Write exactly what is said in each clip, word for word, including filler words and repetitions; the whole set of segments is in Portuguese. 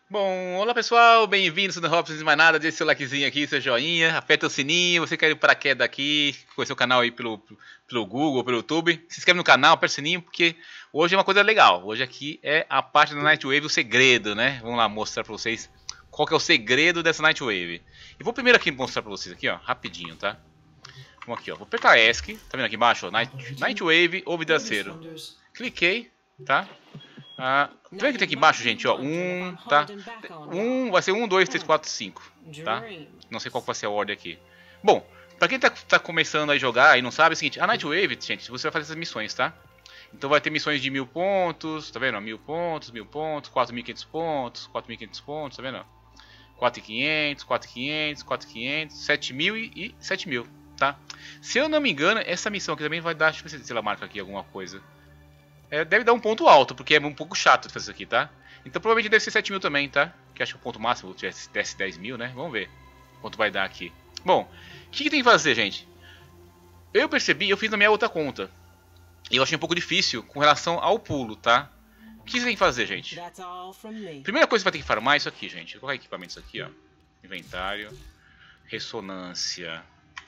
Bom, olá pessoal, bem-vindos no Hobson, mais nada, deixe seu likezinho aqui, seu joinha, aperta o sininho, você quer ir para a queda aqui, conhecer o canal aí pelo, pelo Google, pelo YouTube, se inscreve no canal, aperta o sininho, porque hoje é uma coisa legal, hoje aqui é a parte da Nightwave, o segredo, né, vamos lá mostrar para vocês qual que é o segredo dessa Nightwave. Eu vou primeiro aqui mostrar para vocês aqui, ó, rapidinho, tá, vamos aqui, ó, vou apertar ESC, tá vendo aqui embaixo, ó, Night, Nightwave ou Vidraceiro, cliquei, tá. Ah, tá vendo que tem aqui embaixo, gente, ó, um, tá, um, vai ser um, dois, três, quatro, cinco, tá, não sei qual vai ser a ordem aqui. Bom, pra quem tá, tá começando a jogar e não sabe, é o seguinte, a Nightwave, gente, você vai fazer essas missões, tá, então vai ter missões de mil pontos, tá vendo, mil pontos, mil pontos, quatro mil e quinhentos pontos, quatro mil e quinhentos pontos, tá vendo, quatro mil e quinhentos, quatro mil e quinhentos, quatro mil e quinhentos, sete mil e sete mil, tá, se eu não me engano, essa missão aqui também vai dar, deixa eu ver se ela marca aqui alguma coisa. É, deve dar um ponto alto, porque é um pouco chato de fazer isso aqui, tá? Então provavelmente deve ser sete mil também, tá? Que acho que o ponto máximo tivesse dez mil, né? Vamos ver quanto vai dar aqui. Bom, o que, que tem que fazer, gente? Eu percebi, eu fiz na minha outra conta. E eu achei um pouco difícil com relação ao pulo, tá? O que você tem que fazer, gente? Primeira coisa que você vai ter que farmar é isso aqui, gente. Vou colocar equipamentos aqui, ó. Inventário. Ressonância.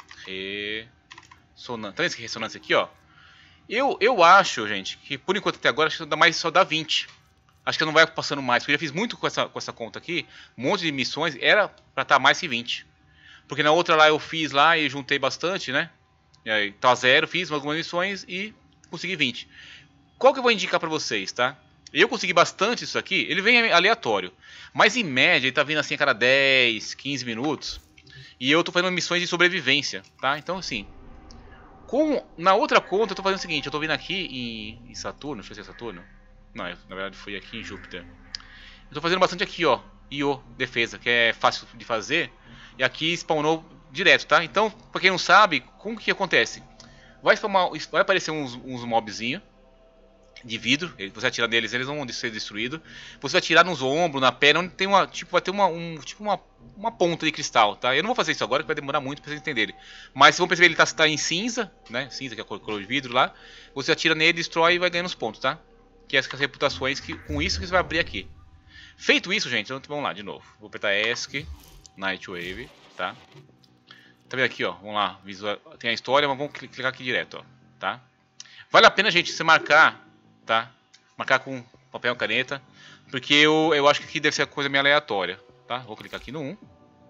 Ressonância. Tá vendo essa ressonância aqui, ó? Eu, eu acho, gente, que por enquanto até agora acho que dá mais, só dá vinte. Acho que não vai passando mais, porque eu já fiz muito com essa, com essa conta aqui. Um monte de missões, era pra estar mais que vinte. Porque na outra lá eu fiz lá e juntei bastante, né? E aí, tá zero, fiz algumas missões e consegui vinte. Qual que eu vou indicar pra vocês, tá? Eu consegui bastante isso aqui, ele vem aleatório. Mas em média ele tá vindo assim a cada dez, quinze minutos. E eu tô fazendo missões de sobrevivência, tá? Então assim... Com, na outra conta eu tô fazendo o seguinte, eu tô vindo aqui em, em Saturno, deixa eu ver se é Saturno. Não, na verdade foi aqui em Júpiter. Eu tô fazendo bastante aqui, ó, I O, defesa, que é fácil de fazer. E aqui spawnou direto, tá? Então, pra quem não sabe, como que acontece? Vai, spawnar, vai aparecer uns, uns mobzinhos de vidro, você atirar neles, eles vão ser destruídos. Você vai atirar nos ombros, na perna, onde tem uma, tipo, vai ter uma, um, tipo uma, uma ponta de cristal, tá? Eu não vou fazer isso agora, que vai demorar muito pra vocês entenderem. Mas vocês vão perceber, ele tá, tá em cinza, né? Cinza, que é a cor, cor de vidro lá. Você atira nele, destrói e vai ganhando os pontos, tá? Que é as reputações, que, com isso que você vai abrir aqui. Feito isso, gente, então vamos lá, de novo. Vou apertar ESC, Nightwave, tá? Tá vendo aqui, ó, vamos lá, visual, tem a história, mas vamos clicar aqui direto, ó, tá? Vale a pena, gente, você marcar, tá? Marcar com papel e caneta, porque eu, eu acho que aqui deve ser coisa meio aleatória, tá? Vou clicar aqui no um.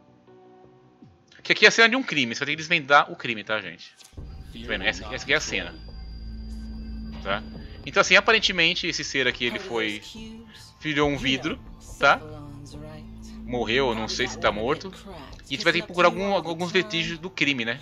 Que aqui é a cena de um crime, você vai ter que desvendar o crime, tá, gente? Tá vendo? Essa, essa aqui é a cena, tá? Então assim, aparentemente esse ser aqui, ele foi... virou um vidro, tá? Morreu, não sei se tá morto. E a gente vai ter que procurar algum, alguns vestígios do crime, né?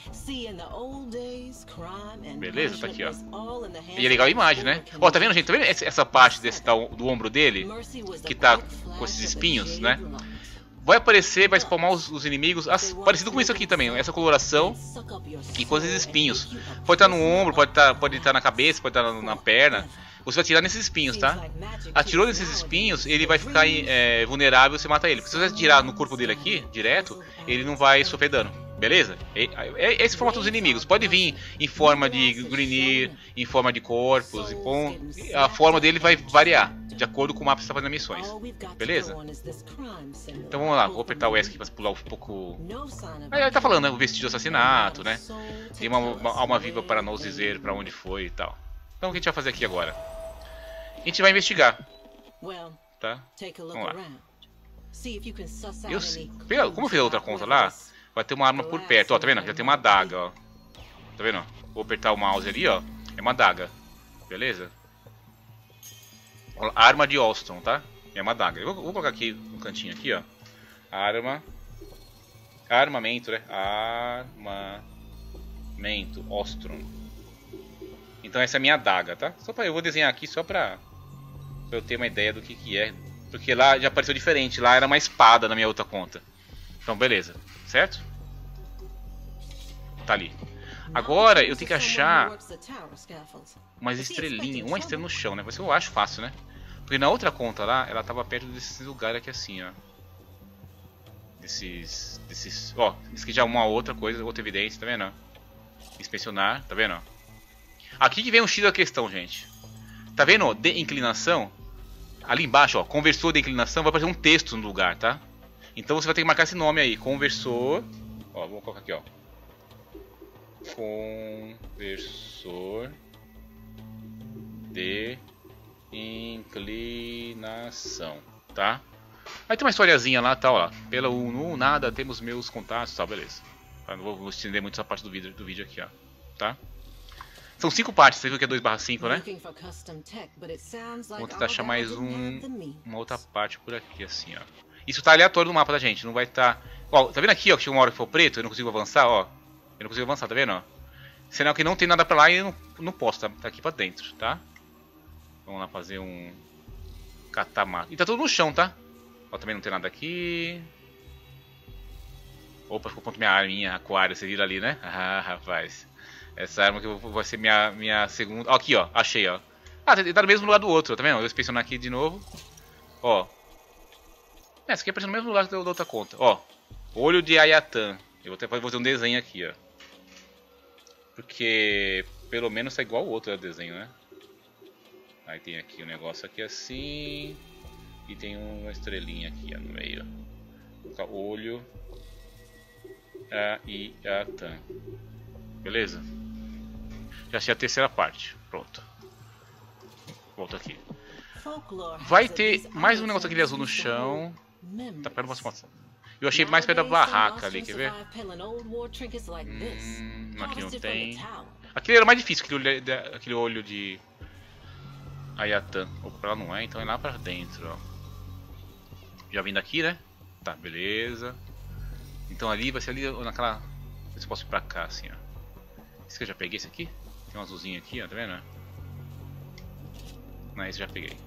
Beleza, tá aqui, ó. E é legal a imagem, né? Ó, tá vendo, gente? Tá vendo essa parte desse, do ombro dele? Que tá com esses espinhos, né? Vai aparecer, vai spawnar os, os inimigos, as, parecido com isso aqui também, essa coloração e com esses espinhos. Pode estar no ombro, pode estar, pode estar na cabeça, pode estar na, na perna. Você vai atirar nesses espinhos, tá? Atirou nesses espinhos, ele vai ficar é, vulnerável, você mata ele. Porque se você atirar no corpo dele aqui, direto, ele não vai sofrer dano. Beleza? É, é esse formato dos inimigos. Pode vir em forma de Grineer, em forma de corpos. Bom, a forma dele vai variar, de acordo com o mapa que você está fazendo missões. Beleza? Então vamos lá, vou apertar o ESC para pular um pouco... Aí ele tá falando, né? O vestígio do assassinato, né? Tem uma, uma alma viva para não dizer para onde foi e tal. Então o que a gente vai fazer aqui agora? A gente vai investigar, tá? Vamos lá. Eu, como eu fiz a outra conta lá, vai ter uma arma por perto, ó, tá vendo? Já tem uma adaga, ó. Tá vendo? Vou apertar o mouse ali, ó. É uma adaga, beleza? Arma de Ostrom, tá? É uma adaga. Eu vou, vou colocar aqui no cantinho aqui, ó. Arma. Armamento, né? Armamento Ostrom. Então essa é a minha adaga, tá? Só pra, eu vou desenhar aqui só pra, pra eu ter uma ideia do que que é. Porque lá já apareceu diferente, lá era uma espada na minha outra conta. Então beleza, certo? Tá ali. Agora eu tenho que achar umas estrelinhas, uma estrela no chão, né? Mas eu acho fácil, né? Porque na outra conta lá, ela tava perto desses lugares aqui assim, ó. Desses... desses... Ó, isso aqui já é uma outra coisa, outra evidência, tá vendo? Inspecionar, tá vendo? Aqui que vem o X da questão, gente. Tá vendo? De inclinação. ali embaixo, ó, conversor de inclinação, vai aparecer um texto no lugar, tá? Então você vai ter que marcar esse nome aí, conversor. Ó, vamos colocar aqui, ó. Conversor de inclinação, tá? Aí tem uma historiazinha lá, tal, ó. Pela U N U, nada, temos meus contatos, tal, beleza. Eu não vou, vou estender muito essa parte do vídeo, do vídeo aqui, ó, tá? São cinco partes, você viu que é dois barra cinco, né? Vou tentar achar mais um, uma outra parte por aqui, assim, ó. Isso tá aleatório no mapa da gente, não vai estar... Tá... Ó, tá vendo aqui, ó, que chega uma hora que for preto, eu não consigo avançar, ó. Eu não consigo avançar, tá vendo, ó? Sinal que não tem nada pra lá e eu não, não posso, tá, tá aqui pra dentro, tá? Vamos lá fazer um... Catamato. E tá tudo no chão, tá? Ó, também não tem nada aqui. Opa, ficou ponto minha arminha, aquário, você vira ali, né? Ah, rapaz. Essa arma que vai ser minha, minha segunda... Ó, aqui, ó, achei, ó. Ah, tá no mesmo lugar do outro, tá vendo? Eu vou inspecionar aqui de novo. Ó. É, essa aqui apareceu no mesmo lugar da outra conta. Ó, olho de Ayatan. Eu vou até fazer um desenho aqui, ó. Porque pelo menos tá igual o outro é o desenho, né? Aí tem aqui um negócio aqui assim. E tem uma estrelinha aqui, ó, no meio. Vou colocar olho Ayatan. Beleza? Já achei a terceira parte. Pronto. Volta aqui. Vai ter mais um negócio aquele azul no chão. Tá perto da próxima. Eu achei mais perto da barraca ali, quer ver? Hum, aqui não tem. Aquele era mais difícil, aquele olho de, aquele olho de Ayatan. Opa, lá não é, então é lá pra dentro, ó. Já vim daqui, né? Tá, beleza. Então ali vai ser ali naquela... Não sei se eu posso ir pra cá, assim, ó. Esse que eu já peguei, esse aqui? Tem um azulzinho aqui, ó, tá vendo? Não, esse eu já peguei.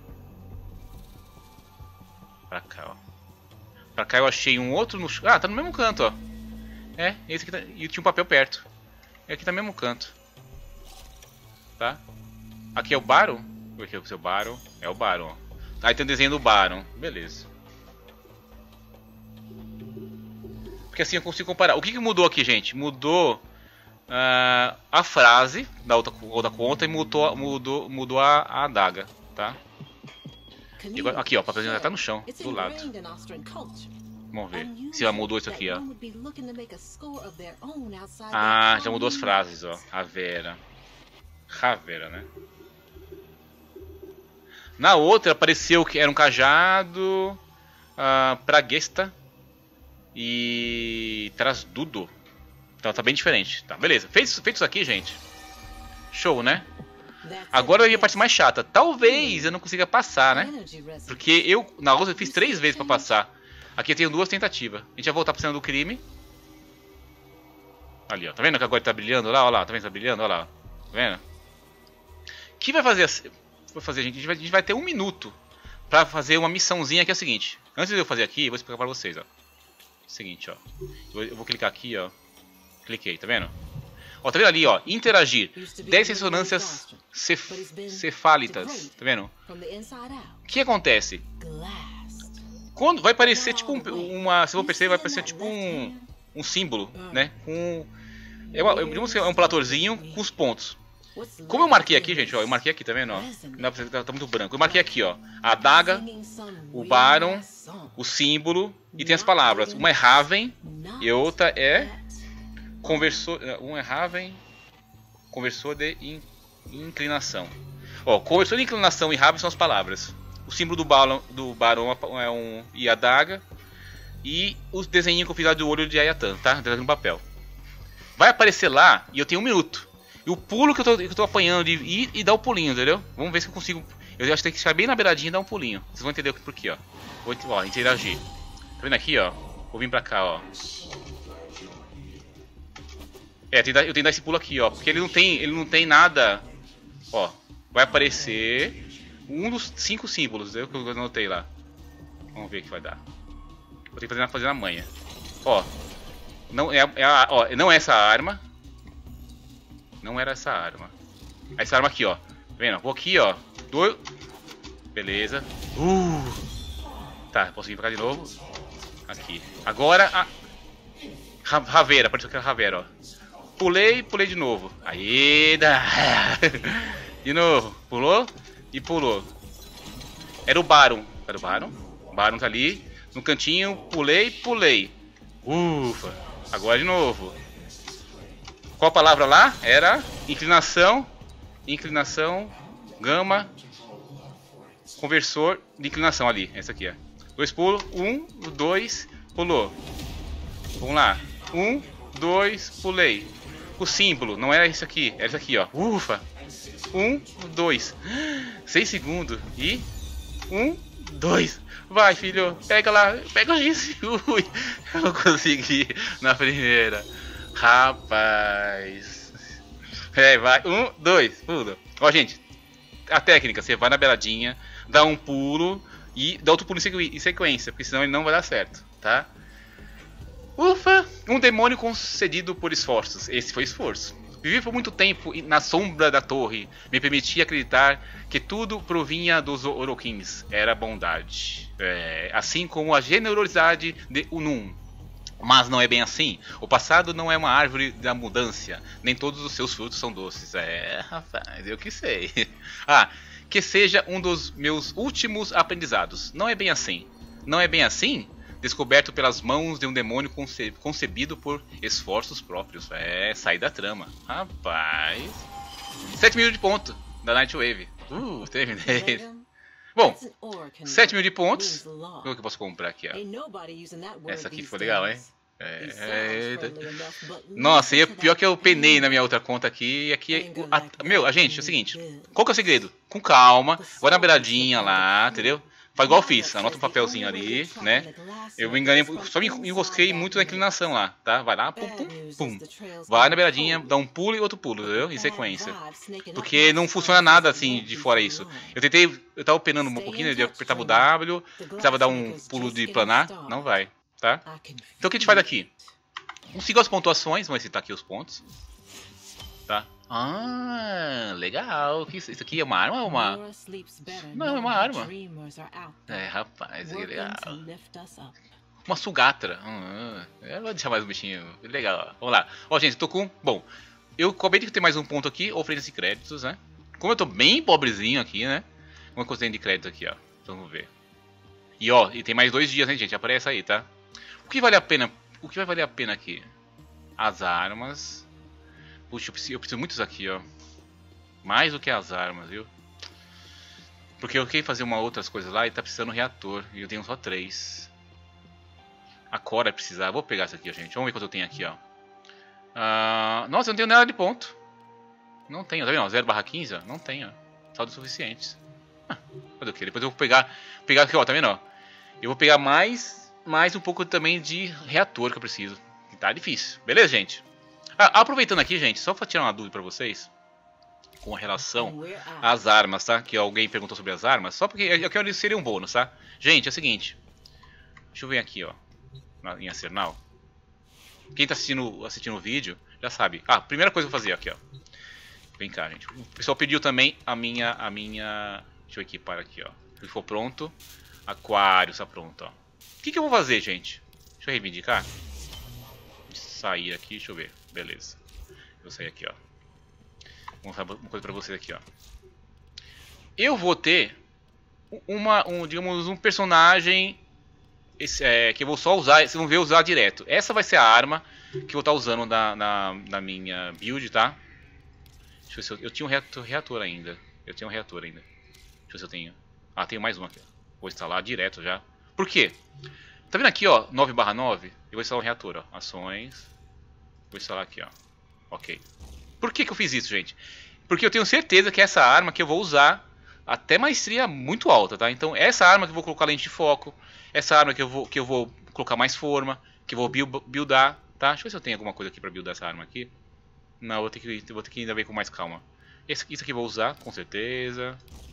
Pra cá, ó. Pra cá eu achei um outro no... Ah, tá no mesmo canto, ó. É, esse aqui tá... E tinha um papel perto. E aqui tá no mesmo canto. Tá? Aqui é o Baron. Aqui é o seu Baron. É o Baron, ó. Aí tem o desenho do Baron. Beleza. Porque assim eu consigo comparar. O que, que mudou aqui, gente? Mudou uh, a frase da outra, outra conta e mudou, mudou, mudou a, a adaga, tá? E agora, aqui, ó, o papelzinho já tá no chão, do lado. Vamos ver se já mudou isso aqui, ó. Ah, já mudou as frases, ó. A Vera. A Vera, né? Na outra apareceu que era um cajado, uh, Pragesta e Trasdudo. Então tá bem diferente. Tá, beleza. Feito, feito isso aqui, gente. Show, né? Agora aí a parte mais chata. Talvez eu não consiga passar, né? Porque eu, na outra, eu fiz três vezes pra passar. Aqui eu tenho duas tentativas. A gente vai voltar pra cena do crime. Ali, ó. Tá vendo que agora ele tá brilhando lá? Ó lá. Tá vendo que tá brilhando? Ó lá. Tá vendo? O que vai fazer assim? Vou fazer, gente. A gente, vai, a gente vai ter um minuto pra fazer uma missãozinha que é a seguinte. Antes de eu fazer aqui, eu vou explicar pra vocês, ó. Seguinte, ó. Eu vou, eu vou clicar aqui, ó. Cliquei, tá vendo? Ó, tá vendo ali, ó, interagir, dez ressonâncias cef cefálitas, tá vendo? O que acontece? Quando vai parecer tipo um, uma, se eu perceber, vai parecer tipo um, um símbolo, né? Um, é, uma, é um platorzinho com os pontos. Como eu marquei aqui, gente, ó, eu marquei aqui, tá vendo, ó? Não dá pra ver, tá, tá muito branco. Eu marquei aqui, ó, a adaga, o Baron, o símbolo e tem as palavras. Uma é Raven e a outra é conversor, um é Raven, conversor de in, inclinação. Ó, conversor de inclinação e Raven são as palavras. O símbolo do Baron, do Baron é um e a adaga e os desenhinhos que eu fiz lá do olho de Ayatan, tá? No papel. Vai aparecer lá e eu tenho um minuto. E o pulo que eu tô, que eu tô apanhando de ir e dar o pulinho, entendeu? Vamos ver se eu consigo. Eu acho que tem que ficar bem na beiradinha e dar um pulinho. Vocês vão entender por quê, ó. Vou, ó, interagir. Tá vendo aqui, ó? Vou vir pra cá, ó. É, eu tenho que dar esse pulo aqui, ó. Porque ele não tem, ele não tem nada. Ó, vai aparecer um dos cinco símbolos, entendeu? Que eu anotei lá. Vamos ver o que vai dar. Vou ter que fazer, fazer na manha. Ó, não é, é a, ó, não é essa arma. Não era essa arma. Essa arma aqui, ó. Tá vendo? Vou aqui, ó. Dois. Beleza. Uh. Tá, posso vir pra cá de novo. Aqui. Agora a Ravera, apareceu que era Ravera, ó. Pulei, pulei de novo. Aí, dá. De novo. Pulou e pulou. Era o Baron. Era o Baron? O Baron tá ali. No cantinho, pulei, pulei. Ufa. Agora de novo. Qual a palavra lá? Era inclinação. Inclinação. Gama. Conversor de inclinação ali. Essa aqui, ó. Dois pulos. Um, dois, pulou. Vamos lá. Um, dois, pulei. O símbolo, não era isso aqui. Era isso aqui, ó. Ufa. Um, dois. Seis segundos. E... Um, dois. Vai, filho. Pega lá. Pega o giz. Ui. Eu não consegui na primeira. Rapaz. É, vai. Um, dois. Pula. Ó, gente. A técnica. Você vai na beiradinha. Dá um pulo. E dá outro pulo em sequência. Porque senão ele não vai dar certo. Tá? Ufa. Um demônio concedido por esforços. Esse foi esforço. Vivi por muito tempo na sombra da torre. Me permitia acreditar que tudo provinha dos Orokins. Era bondade. É, assim como a generosidade de Unum. Mas não é bem assim. O passado não é uma árvore da mudança. Nem todos os seus frutos são doces. É, rapaz, eu que sei. Ah, que seja um dos meus últimos aprendizados. Não é bem assim. Não é bem assim? Descoberto pelas mãos de um demônio conce concebido por esforços próprios. É, sair da trama. Rapaz. sete mil de ponto da Nightwave. Uh, terminei. Bom, sete mil de pontos. O que eu posso comprar aqui, ó? Essa aqui ficou legal, hein? É, nossa, e é pior que eu penei na minha outra conta aqui. E aqui a, meu, a gente, é o seguinte. Qual que é o segredo? Com calma. Vai na beiradinha lá, entendeu? Faz igual eu fiz, anota um papelzinho ali, né? Eu me enganei, só me enrosquei muito na inclinação lá, tá? Vai lá, pum, pum, pum. Vai na beiradinha, dá um pulo e outro pulo, entendeu? Em sequência. Porque não funciona nada assim de fora isso. Eu tentei, eu tava penando um pouquinho, eu apertava o W, precisava dar um pulo de planar, não vai, tá? Então o que a gente faz aqui? Vamos seguir as pontuações, vamos citar aqui os pontos. Tá? Ah, legal. Isso aqui é uma arma ou uma... Não, é uma arma. É, rapaz, que legal. Uma sugatra. Ah, eu vou deixar mais um bichinho. Legal. Vamos lá. Ó, gente, eu tô com... Bom, eu acabei de ter mais um ponto aqui, oferência de créditos, né? Como eu tô bem pobrezinho aqui, né? Uma coisinha de crédito aqui, ó. Então, vamos ver. E, ó, e tem mais dois dias, né, gente? Aparece aí, tá? O que vale a pena... O que vai valer a pena aqui? As armas... Puxa, eu preciso, eu preciso muitos aqui, ó. Mais do que as armas, viu? Porque eu queria fazer uma outras coisas lá e tá precisando um reator. E eu tenho só três. A Cora precisar. Vou pegar isso aqui, ó, gente. Vamos ver quanto eu tenho aqui, ó. Uh, nossa, eu não tenho nada de ponto. Não tenho, tá vendo? zero barra quinze, ó. Não tenho. Saldos suficientes. Ah, fazer o quê? Depois eu vou pegar. Pegar aqui, ó, tá vendo, ó? Eu vou pegar mais, mais um pouco também de reator que eu preciso. Tá difícil. Beleza, gente? Ah, aproveitando aqui, gente, só para tirar uma dúvida para vocês com relação às armas, tá? Que alguém perguntou sobre as armas, só porque eu quero seria um bônus, tá? Gente, é o seguinte. Deixa eu ver aqui, ó, em Acernar. Quem tá assistindo, assistindo o vídeo já sabe. Ah, primeira coisa que eu vou fazer aqui, ó. Vem cá, gente. O pessoal pediu também a minha, a minha... Deixa eu equipar aqui, ó. Se for pronto, aquário está pronto, ó. O que que eu vou fazer, gente? Deixa eu reivindicar. Sair aqui, deixa eu ver. Beleza. Vou sair aqui, ó. Vou mostrar uma coisa pra vocês aqui, ó. Eu vou ter uma, um, digamos, um personagem esse, é, que eu vou só usar, vocês vão ver usar direto. Essa vai ser a arma que eu vou estar usando na, na, na minha build, tá? Deixa eu ver se eu, eu tinha um reator, reator ainda. Eu tinha um reator ainda. Deixa eu ver se eu tenho. Ah, tenho mais uma aqui. Vou instalar direto já. Por quê? Tá vendo aqui, ó, nove barra nove? Eu vou instalar um reator, ó. Ações. Vou instalar aqui, ó. Ok. Por que que eu fiz isso, gente? Porque eu tenho certeza que essa arma que eu vou usar até maestria muito alta, tá? Então, essa arma que eu vou colocar lente de foco, essa arma que eu vou, que eu vou colocar mais forma, que eu vou buildar, tá? Deixa eu ver se eu tenho alguma coisa aqui pra buildar essa arma aqui. Não, eu vou ter que, vou ter que ainda ver com mais calma. Esse, isso aqui eu vou usar, com certeza.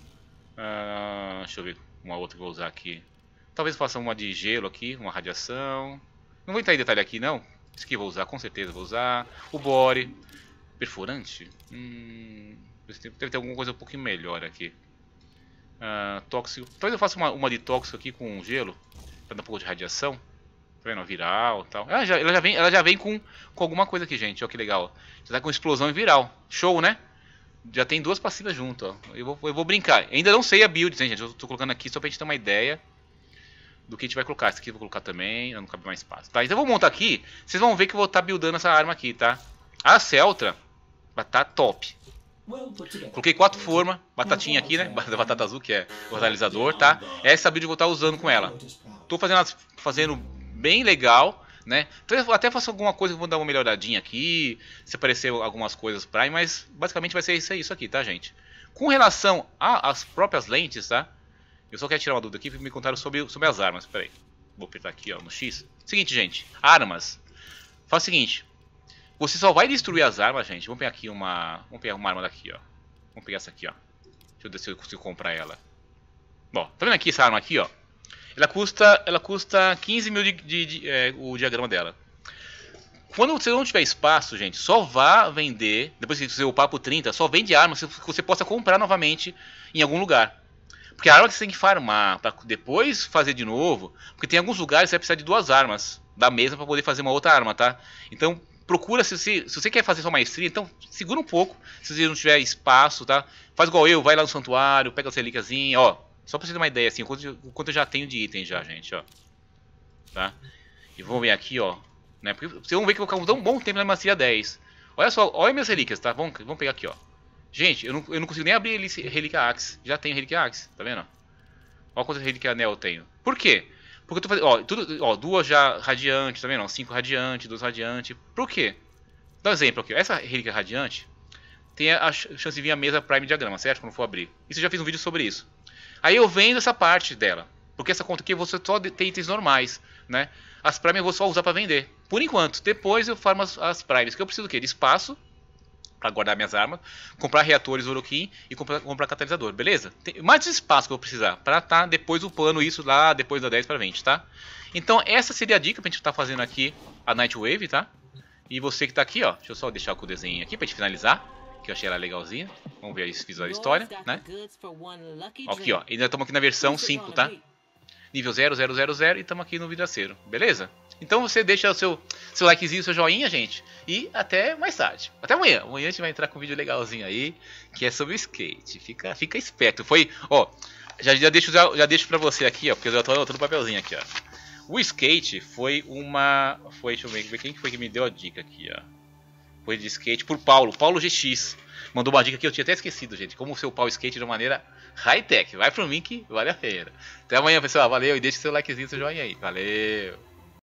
Uh, deixa eu ver uma outra que eu vou usar aqui. Talvez faça uma de gelo aqui, uma radiação. Não vou entrar em detalhe aqui, não. Isso aqui eu vou usar, com certeza vou usar. O bore. Perfurante? Hum, deve ter alguma coisa um pouquinho melhor aqui. Uh, tóxico. Talvez eu faça uma, uma de tóxico aqui com gelo. Pra dar um pouco de radiação. Tá vendo? Viral e tal. Ela já, ela já vem, ela já vem com, com alguma coisa aqui, gente. Olha que legal. Já tá com explosão viral. Show, né? já tem duas passivas junto, ó. Eu vou, eu vou brincar. Ainda não sei a build, hein, gente. Eu tô colocando aqui só pra gente ter uma ideia do que a gente vai colocar. Esse aqui eu vou colocar também, não cabe mais espaço. Tá, então eu vou montar aqui. Vocês vão ver que eu vou estar tá buildando essa arma aqui, tá? A Celtra vai estar tá top. Coloquei quatro formas, batatinha aqui, né? Batata azul, que é o realizador, tá? Essa build eu vou estar tá usando com ela. Tô fazendo, fazendo bem legal, né? Então eu até faço alguma coisa, vou dar uma melhoradinha aqui, se aparecer algumas coisas Prime, mas basicamente vai ser isso, isso aqui, tá, gente? Com relação às próprias lentes, tá? Eu só quero tirar uma dúvida aqui, me contaram sobre, sobre as armas, peraí. Vou apertar aqui, ó, no X. Seguinte, gente, armas. Faz o seguinte, você só vai destruir as armas, gente. Vamos pegar aqui uma, vamos pegar uma arma daqui, ó. Vamos pegar essa aqui, ó. Deixa eu ver se eu consigo comprar ela. Bom, tá vendo aqui essa arma aqui, ó? Ela custa, ela custa quinze mil de, de, de é, o diagrama dela. Quando você não tiver espaço, gente, só vá vender. Depois que você upar por trinta, só vende armas que você possa comprar novamente em algum lugar. Porque a arma que você tem que farmar para depois fazer de novo. Porque tem alguns lugares que você vai precisar de duas armas da mesma para poder fazer uma outra arma, tá? Então procura, se você, se você quer fazer sua maestria, então segura um pouco. Se você não tiver espaço, tá? Faz igual eu, vai lá no santuário, pega as relíquiazinhas, ó. Só pra você ter uma ideia, assim, o quanto, o quanto eu já tenho de item já, gente, ó. Tá? E vamos ver aqui, ó. Né? Porque vocês vão ver que eu vou ficar um bom tempo na maestria dez. Olha só, olha minhas relíquias, tá? Vamos, vamos pegar aqui, ó. Gente, eu não, eu não consigo nem abrir a relíquia Axe. Já tenho relíquia Axe, tá vendo? Olha quantas relíquia Anel eu tenho. Por quê? Porque eu tô fazendo, ó, tudo, ó, duas já radiante, tá vendo? Cinco radiante, duas radiante. Por quê? Dá um exemplo aqui, ó. Essa relíquia radiante tem a chance de vir a mesa Prime Diagrama, certo? Quando for abrir. Isso eu já fiz um vídeo sobre isso. Aí eu vendo essa parte dela. Porque essa conta aqui você só tem itens normais, né? As Prime eu vou só usar para vender. Por enquanto. Depois eu farmo as, as Primes. Que eu preciso do quê? De espaço para guardar minhas armas. Comprar reatores Orokin e comprar, comprar catalisador. Beleza? Tem mais espaço que eu vou precisar. Para estar depois upando isso lá depois da dez para vinte, tá? Então essa seria a dica pra gente estar tá fazendo aqui a Nightwave, tá? E você que tá aqui, ó. Deixa eu só deixar com o desenho aqui pra gente finalizar. Que eu achei ela legalzinha. Vamos ver aí se fiz a história, né? Aqui, ó. Ainda estamos aqui na versão cinco, tá? Nível zero, zero, zero, zero. E estamos aqui no vidraceiro. Beleza? Então você deixa o seu, seu likezinho, seu joinha, gente. E até mais tarde. Até amanhã. Amanhã a gente vai entrar com um vídeo legalzinho aí. Que é sobre o skate. Fica, fica esperto. Foi, ó. Já, já, deixo, já, já deixo pra você aqui, ó. Porque eu já tô anotando o papelzinho aqui, ó. O skate foi uma... Foi, deixa eu ver quem foi que me deu a dica aqui, ó. Foi de skate por Paulo, Paulo G X. Mandou uma dica que eu tinha até esquecido, gente. Como ser o pau skate de uma maneira high-tech. Vai pro mim que vale a pena. Até amanhã, pessoal. Valeu. E deixa seu likezinho, seu joinha aí. Valeu.